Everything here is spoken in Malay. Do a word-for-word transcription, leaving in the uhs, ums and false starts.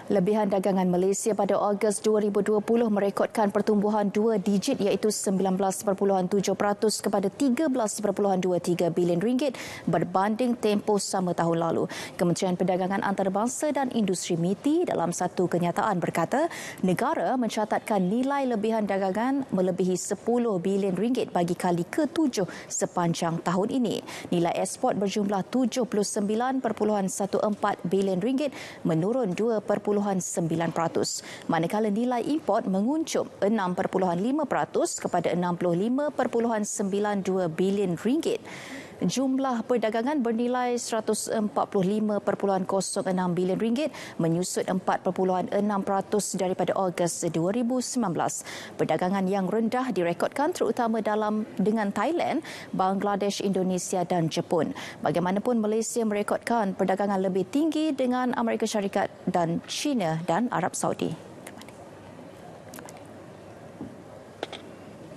Lebihan dagangan Malaysia pada Ogos dua ribu dua puluh merekodkan pertumbuhan dua digit iaitu sembilan belas perpuluhan tujuh peratus kepada tiga belas perpuluhan dua tiga bilion ringgit berbanding tempoh sama tahun lalu. Kementerian Perdagangan Antarabangsa dan Industri M I T I dalam satu kenyataan berkata negara mencatatkan nilai lebihan dagangan melebihi sepuluh bilion ringgit bagi kali ketujuh sepanjang tahun ini. Nilai ekspor berjumlah tujuh puluh sembilan perpuluhan empat belas bilion ringgit menurun dua perpuluhan sembilan peratus. Manakala nilai import menguncup enam perpuluhan lima peratus kepada enam puluh lima perpuluhan sembilan dua bilion ringgit. Jumlah perdagangan bernilai seratus empat puluh lima perpuluhan kosong enam bilion ringgit menyusut empat perpuluhan enam peratus daripada Ogos dua ribu sembilan belas. Perdagangan yang rendah direkodkan terutama dalam dengan Thailand, Bangladesh, Indonesia dan Jepun. Bagaimanapun Malaysia merekodkan perdagangan lebih tinggi dengan Amerika Syarikat dan China dan Arab Saudi.